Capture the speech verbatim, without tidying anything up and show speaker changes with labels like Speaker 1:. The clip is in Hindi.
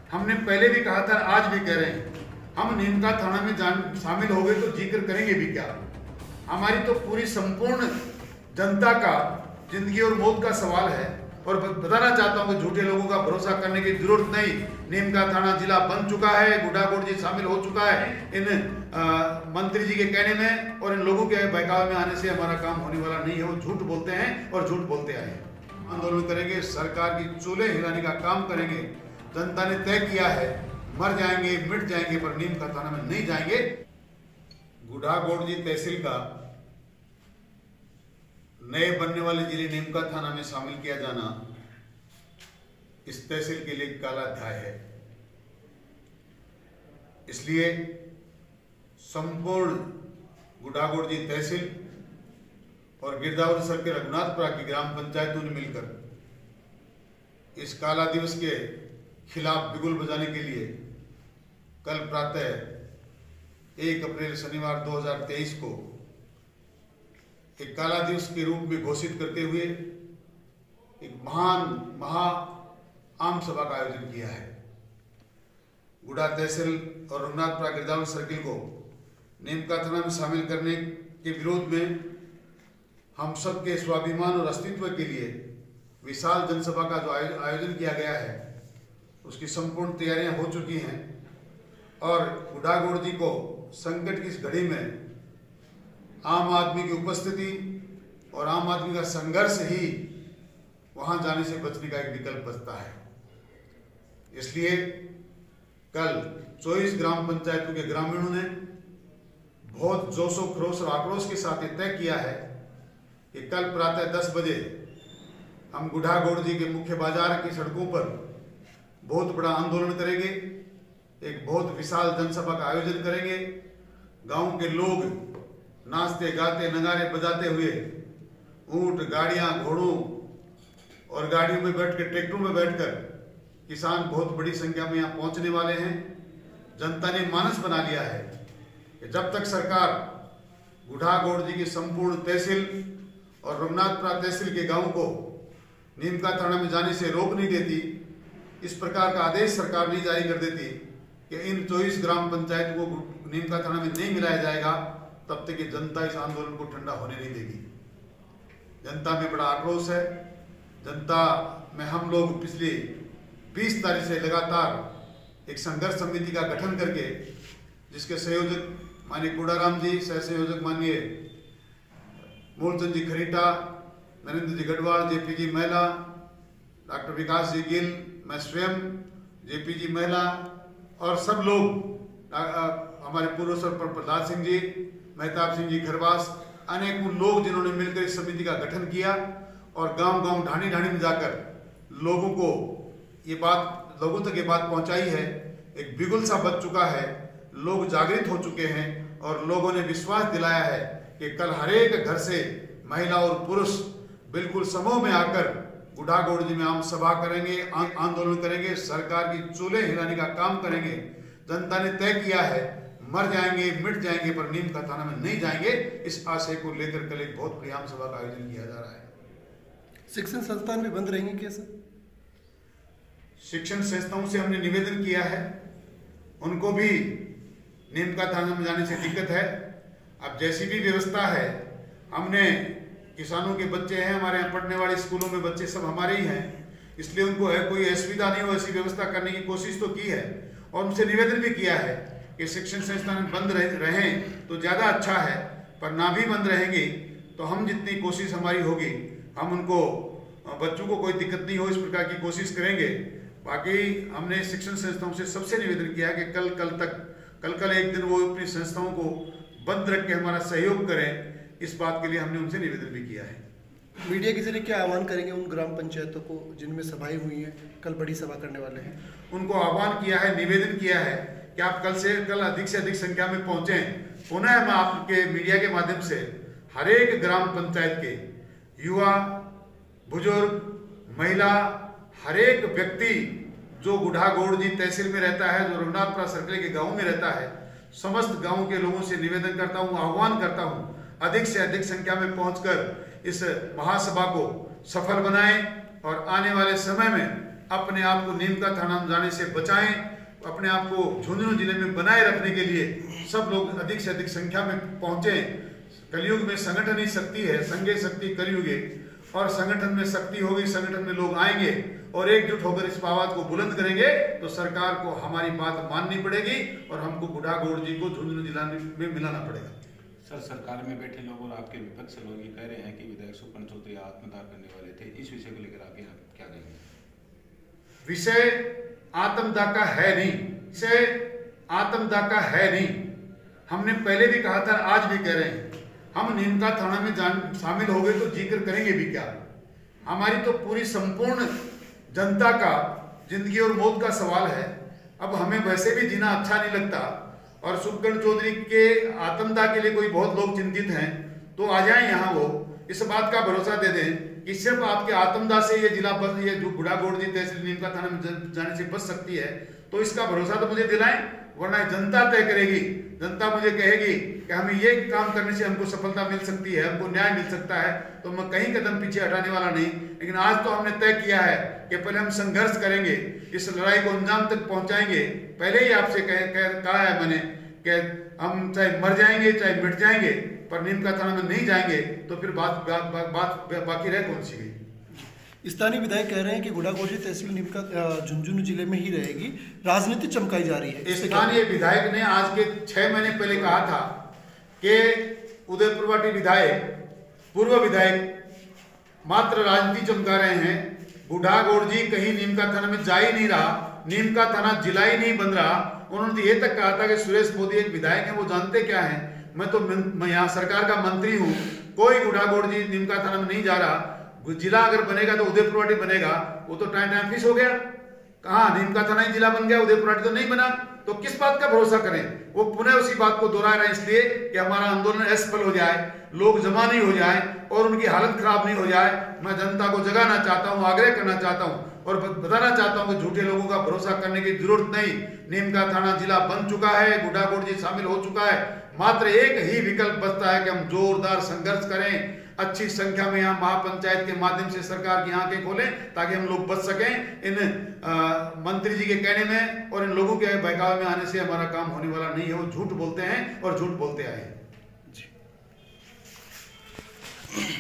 Speaker 1: हमने पहले भी कहा था, आज भी कह रहे हैं, हम नीमका थाना में जान शामिल हो गए तो जिक्र करेंगे भी क्या। हमारी तो पूरी संपूर्ण जनता का जिंदगी और मौत का सवाल है। और बताना चाहता हूं कि झूठे लोगों का भरोसा करने की जरूरत नहीं। नीमका थाना जिला बन चुका है, गुडागोड़ जी शामिल हो चुका है इन आ, मंत्री जी के कहने में, और इन लोगों के बहकावे में आने से हमारा काम होने वाला नहीं है। वो झूठ बोलते हैं और झूठ बोलते आए। आंदोलन करेंगे, सरकार की चूल्हे हिलाने का काम करेंगे। जनता ने तय किया है, मर जाएंगे मिट जाएंगे पर नीमका थाना में नहीं जाएंगे। गुडागोड़ जी तहसील का नए बनने वाले जिले नीमका थाना में शामिल किया जाना इस तहसील के लिए काला अध्याय है। इसलिए संपूर्ण गुडागोड़ जी तहसील और गिरदावरी सर्कल रघुनाथपुरा की ग्राम पंचायतों ने मिलकर इस काला दिवस के खिलाफ बिगुल बजाने के लिए कल प्रातः एक अप्रैल शनिवार दो हज़ार तेईस को एक काला दिवस के रूप में घोषित करते हुए एक महान महा आम सभा का आयोजन किया है। गुडा तहसील और रघुनाथपुरा गिरदावरी सर्किल को नीमका थाना में शामिल करने के विरोध में हम सबके स्वाभिमान और अस्तित्व के लिए विशाल जनसभा का जो आयोजन किया गया है उसकी संपूर्ण तैयारियां हो चुकी हैं। और गुडागोड़ जी को संकट की इस घड़ी में आम आदमी की उपस्थिति और आम आदमी का संघर्ष ही वहां जाने से बचने का एक विकल्प बचता है। इसलिए कल चौबीस ग्राम पंचायतों के ग्रामीणों ने बहुत जोशो खरोश और आक्रोश के साथ ये तय किया है कि कल प्रातः दस बजे हम गुडागोड़ जी के मुख्य बाजार की सड़कों पर बहुत बड़ा आंदोलन करेंगे, एक बहुत विशाल जनसभा का आयोजन करेंगे। गांव के लोग नाचते गाते नगारे बजाते हुए ऊंट गाड़ियां घोड़ों और गाड़ियों में बैठकर ट्रैक्टरों में बैठकर किसान बहुत बड़ी संख्या में यहाँ पहुंचने वाले हैं। जनता ने मानस बना लिया है कि जब तक सरकार गुडागोड़ जी की संपूर्ण तहसील और रघुनाथपुरा तहसील के गांव को नीमका थाना में जाने से रोक नहीं देती, इस प्रकार का आदेश सरकार नहीं जारी कर देती कि इन चौबीस ग्राम पंचायतों को नीमका थाना में नहीं मिलाया जाएगा, तब तक ये जनता इस आंदोलन को ठंडा होने नहीं देगी। जनता में बड़ा आक्रोश है। जनता में हम लोग पिछले बीस तारीख से लगातार एक संघर्ष समिति का गठन करके, जिसके संयोजक माननीय कूड़ाराम जी, सह संयोजक माननीय मूलचंद जी खरीटा, नरेंद्र जी गढ़वाल, जेपी जी महिला, डॉक्टर विकास जी गिल, मैं स्वयं, जेपी जी महिला और सब लोग, हमारे पूर्व सरपंच प्रहलाद सिंह जी, मेहताब सिंह जी खरवास, अनेकों लोग जिन्होंने मिलकर इस समिति का गठन किया और गांव गांव ढाणी ढाणी में जाकर लोगों को ये बात लोगों तक ये बात पहुंचाई है। एक बिगुल सा बच चुका है, लोग जागृत हो चुके हैं और लोगों ने विश्वास दिलाया है कि कल हर एक घर से महिला और पुरुष बिल्कुल समूह में आकर गुडागोड़ जी में आम सभा करेंगे, आंदोलन करेंगे, सरकार की चूल्हे हिलाने का काम करेंगे। जनता ने तय किया है, मर जाएंगे मिट जाएंगे पर नीमका थाना में नहीं जाएंगे। इस आशय को लेकर कल एक बहुत बड़ी आम सभा का आयोजन किया जा रहा है।
Speaker 2: शिक्षण संस्थान भी बंद रहेंगे क्या सर?
Speaker 1: शिक्षण संस्थाओं से हमने निवेदन किया है, उनको भी नीमका थाना में जाने से दिक्कत है। अब जैसी भी व्यवस्था है, हमने किसानों के बच्चे हैं हमारे यहाँ पढ़ने वाले स्कूलों में बच्चे सब हमारे ही हैं, इसलिए उनको है कोई असुविधा नहीं हो ऐसी व्यवस्था करने की कोशिश तो की है और उनसे निवेदन भी किया है कि शिक्षण संस्थान बंद रह, रहें तो ज़्यादा अच्छा है, पर ना भी बंद रहेंगी तो हम जितनी कोशिश हमारी होगी हम उनको बच्चों को कोई दिक्कत नहीं हो इस प्रकार की कोशिश करेंगे। बाकी हमने शिक्षण संस्थाओं से सबसे निवेदन किया कि कल कल तक कल कल एक दिन वो अपनी संस्थाओं को बंद रख के हमारा सहयोग करें, इस बात के लिए हमने उनसे निवेदन भी किया है।
Speaker 2: मीडिया के जरिए क्या आह्वान करेंगे उन ग्राम पंचायतों को जिनमें सभाएं हुई हैं, कल बड़ी सभा करने वाले हैं?
Speaker 1: उनको आह्वान किया है, निवेदन किया है कि आप कल से कल अधिक से अधिक संख्या में पहुंचें। पुनः मैं आपके मीडिया के माध्यम से हर एक ग्राम पंचायत के युवा, बुजुर्ग, महिला, हर एक व्यक्ति जो गुडागोड़ जी तहसील में रहता है, जो रघुनाथपुरा सर्कल के गाँव में रहता है, समस्त गाँव के लोगों से निवेदन करता हूँ, आह्वान करता हूँ अधिक से अधिक संख्या में पहुंचकर इस महासभा को सफल बनाएं और आने वाले समय में अपने आप को नीम का थाना में जाने से बचाएं, अपने आप को झुंझुनू जिले में बनाए रखने के लिए सब लोग अधिक से अधिक संख्या में पहुंचे। कलयुग में संगठन ही शक्ति है, संघे शक्ति कलयुगे, और संगठन में शक्ति होगी, संगठन में लोग आएंगे और एकजुट होकर इस आवाज को बुलंद करेंगे तो सरकार को हमारी बात माननी पड़ेगी और हमको बुढ़ागोड़ जी को झुंझुनू जिला में मिलाना पड़ेगा।
Speaker 3: सर, सरकार में बैठे लोग और आपके विपक्ष लोग ये कह रहे हैं कि विधायक सुपन चौधरी आत्मदाह करने वाले थे, इस विषय को लेकर आगे आप क्या कहेंगे?
Speaker 1: विषय आत्मदाह का है नहीं, विषय आत्मदाह का है नहीं। हमने पहले भी कहा था, आज भी कह रहे हैं, हम नीमका थाना में जान शामिल हो गए तो जिक्र करेंगे भी क्या। हमारी तो पूरी संपूर्ण जनता का जिंदगी और मौत का सवाल है। अब हमें वैसे भी जीना अच्छा नहीं लगता और सुपन चौधरी के आत्मदाह के लिए कोई बहुत लोग चिंतित हैं तो आ जाएं यहाँ, वो इस बात का भरोसा दे दें कि सिर्फ आपके आत्मदाह से ये जिला बस ये जो बुढ़ागोड़ जी तहसील नीमका थाना में जाने से बच सकती है, तो इसका भरोसा तो मुझे दिलाएं, वरना जनता तय करेगी। जनता मुझे कहेगी कि हमें ये काम करने से हमको सफलता मिल सकती है, हमको न्याय मिल सकता है, तो मैं कहीं कदम पीछे हटाने वाला नहीं। लेकिन आज तो हमने तय किया है कि पहले हम संघर्ष करेंगे, इस लड़ाई को अंजाम तक पहुंचाएंगे। पहले ही आपसे कह, कह, कहा है मैंने कि हम चाहे मर जाएंगे चाहे मिट जाएंगे, पर नीमका थाना में नहीं जाएंगे तो फिर बात बात, बात, बात बाकी रह कौन सी गई।
Speaker 2: स्थानीय विधायक कह रहे हैं कि बुढ़ागोड़ जी तहसील नीमका झुंझुनू जिले में ही रहेगी, राजनीति चमकाई जा रही है।
Speaker 1: स्थानीय विधायक ने आज के छह महीने पहले कहा था कि उदयपुरवाटी विधायक, पूर्व विधायक मात्र राजनीति चमका रहे हैं। बुढ़ागोड़ जी कहीं नीमका थाना में जा ही नहीं रहा, नीमका थाना जिला ही नहीं बन रहा। उन्होंने ये तक कहा था कि सुरेश मोदी एक विधायक है, वो जानते क्या है, मैं तो मैं यहाँ सरकार का मंत्री हूँ, कोई बुढ़ागोड़ जी नीमका थाना में नहीं जा रहा। जिला अगर बनेगा तो उदयपुरवाटी बनेगा, वो तो टाइम टाइम फिक्स हो गया। कहा नीमका थाना ही जिला बन गया, उदयपुरवाटी तो नहीं बना, तो किस बात का भरोसा करें। वो पुनः उसी बात को दोहरा रहे हैं इसलिए कि हमारा आंदोलन असफल हो जाए, लोग जमा नहीं हो जाए और उनकी हालत खराब नहीं हो जाए। मैं जनता को जगाना चाहता हूँ, आग्रह करना चाहता हूँ और बताना चाहता हूँ कि झूठे लोगों का भरोसा करने की जरूरत नहीं। नीमका थाना जिला बन चुका है, बुढ़ागोड़ जी शामिल हो चुका है। मात्र एक ही विकल्प बचता है कि हम जोरदार संघर्ष करें, अच्छी संख्या में यहाँ महापंचायत के माध्यम से सरकार की आंखें खोलें ताकि हम लोग बच सकें। इन आ, मंत्री जी के कहने में और इन लोगों के बहकावे में आने से हमारा काम होने वाला नहीं है। वो झूठ बोलते हैं और झूठ बोलते आए हैं।